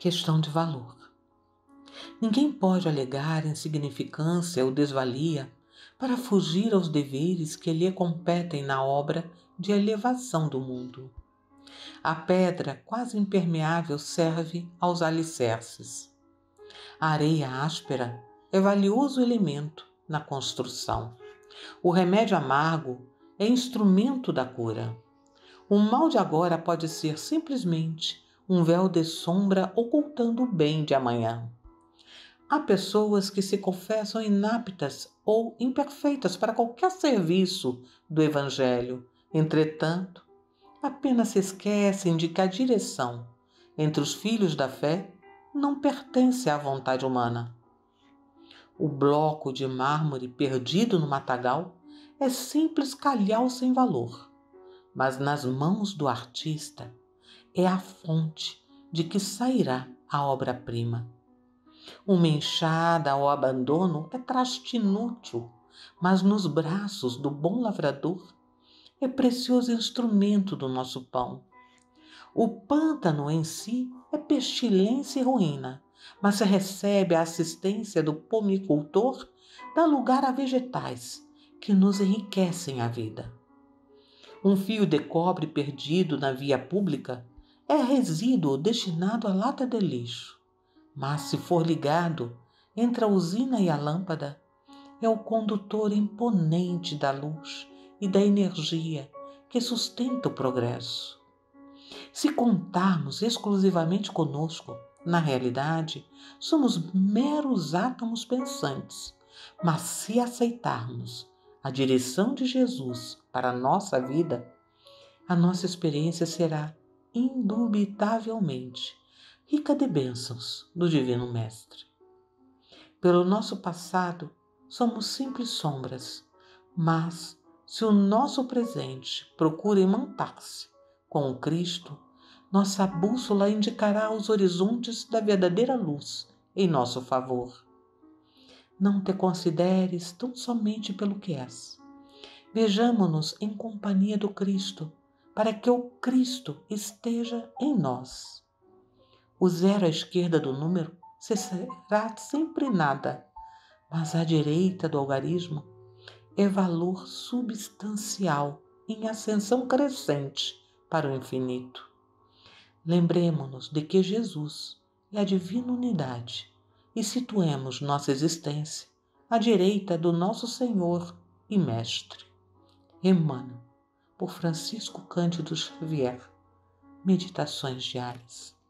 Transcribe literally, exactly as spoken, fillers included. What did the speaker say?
Questão de valor. Ninguém pode alegar insignificância ou desvalia para fugir aos deveres que lhe competem na obra de elevação do mundo. A pedra quase impermeável serve aos alicerces. A areia áspera é valioso elemento na construção. O remédio amargo é instrumento da cura. O mal de agora pode ser simplesmente um véu de sombra ocultando o bem de amanhã. Há pessoas que se confessam inaptas ou imperfeitas para qualquer serviço do Evangelho. Entretanto, apenas se esquecem de que a direção entre os filhos da fé não pertence à vontade humana. O bloco de mármore perdido no matagal é simples calhau sem valor, mas nas mãos do artista é a fonte de que sairá a obra-prima. Uma enxada ao abandono é traste inútil, mas nos braços do bom lavrador é precioso instrumento do nosso pão. O pântano em si é pestilência e ruína, mas se recebe a assistência do pomicultor, dá lugar a vegetais que nos enriquecem a vida. Um fio de cobre perdido na via pública é resíduo destinado à lata de lixo, mas se for ligado entre a usina e a lâmpada, é o condutor imponente da luz e da energia que sustenta o progresso. Se contarmos exclusivamente conosco, na realidade, somos meros átomos pensantes, mas se aceitarmos a direção de Jesus para a nossa vida, a nossa experiência será indubitavelmente rica de bênçãos do Divino Mestre. Pelo nosso passado, somos simples sombras, mas se o nosso presente procura imantar-se com o Cristo, nossa bússola indicará os horizontes da verdadeira luz em nosso favor. Não te consideres tão somente pelo que és. Vejamo-nos em companhia do Cristo, para que o Cristo esteja em nós. O zero à esquerda do número será sempre nada, mas à direita do algarismo é valor substancial em ascensão crescente para o infinito. Lembremo-nos de que Jesus é a divina unidade e situemos nossa existência à direita do nosso Senhor e Mestre. Emmanuel, por Francisco Cândido Xavier. Meditações diárias.